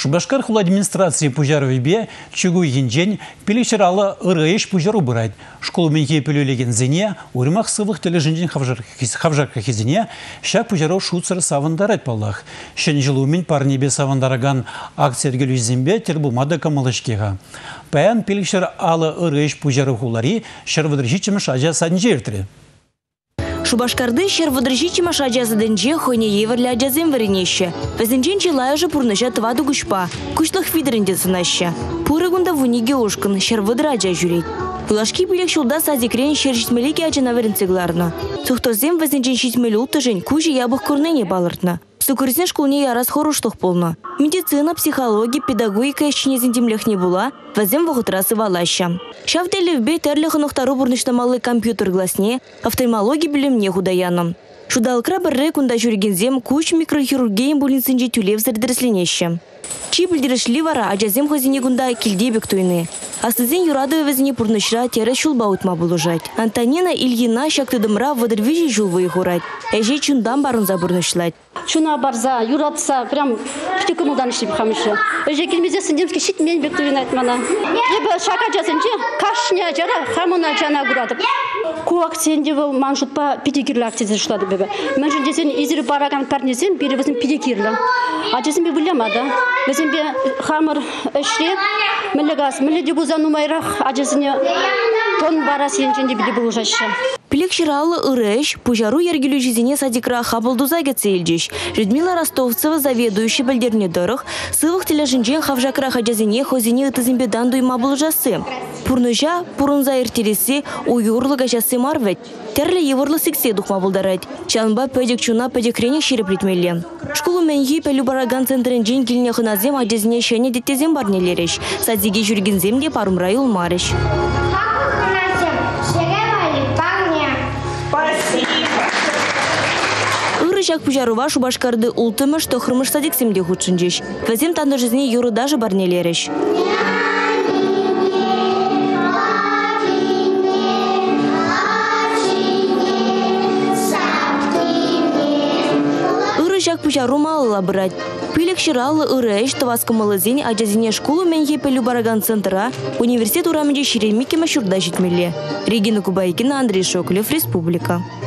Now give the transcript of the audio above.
Шубашкар хул администрации пужаровебе чугу енжен пилешералы ырыш пужару бырайт. Школу менхе пилюлеген зене, уримах сывых тележинжен хавжарка хизине, шак пужару шуцар савандарайт паллах. Шен жылу мен парнебе савандараган акциергелю зембе тербумада камалышкега. Паян пилешер алы ырыш пужару хулари шервадржичимыш ажа саднжертре. Шубашкарды шервадржичи машаджазаденже хойне еверлі аджазем варенеще. Везенжен челая же пурныша тваду гушпа, кушлых фидерінде сынаща. Пурыгунда вуниге ошкын шервадра аджа жүрет. Пылашки билек шулда сазикрен шершитмелеге аджана варенцегларно. Сухтозем везенжен шитмелі ултыжен кужи ябых курнене балыртна. Сукурсен школне ярас хоруштық полно. Медицина, психология, педагогика ешченезен демлех не була, вазем вахутрасы валаща. Шавдели вбе терлихын ухтару бурныштамалы компьютер гласне, офтальмология білім не худаяным. Шудалкра бірре кунда жүргензем куч микрохирургиям больницынже тюлев зардірісленеші. Чи білдірішлі вара аджазем хозине гунда килдебек туйны. Астызен юрадовы везіне пурнышра тері шулба утма булужать. Антонина Ильина шактыдымра вадырвижи жулвы хурать. Әже чундам барын забурнышлать. Чуна барза, юратса, прям птикун уданышлы бихамышы. Әже келмезесін демске шит мен бек туйны айтмана. Ебі шака жазынчы, кашня жара, хамына жана күрадып. Куак сенде бұл маншутпа педикирлі акциясы жышлады бебі. Мен жүн десен изірі бараган парнесен, бері бізін педикирлі. Ажесын бе білемады. Бізін бе хамыр үшре, мүлігас, мүліде бұзан умайрақ, ажесіне тон бара сенженде біле бұл жашы. Пилек ширалы ырыш, пужару ергелю жизине садикра хабылдуза гецейлдиш. Людмила Ростовцева, заведующий бальдерне дорог, сывых тележинжен хавжакра хаджазине хозине ытызымбе дандуйма бұл жасы. Пурнужа, пурунза иртереси, уюрлы гажасы марвет. Терлі еврлы сиксе духма бұлдарайт. Чанба пөдек чуна пөдек ренек шеріп ритмелі. Школу менхи пәлі бараган центрен жен келіне хыназем аджазине шәне деттезем барнелереш. Садзеге жүргензем де парумрай улмареш. Ырышак пужарува Шубашкарды ултымыш тохрымыш садиксемде худшынжеш. Вазем танды жизни юры даже барнелереш. Ырышак пужару малыла брать. Пилек ширалы ырыш таваскамалы зень аджазине школу менхе пелю бараган центра университет урамеде ширемике машурда житмеле. Регина Кубайкина, Андрей Шоколев, Республика.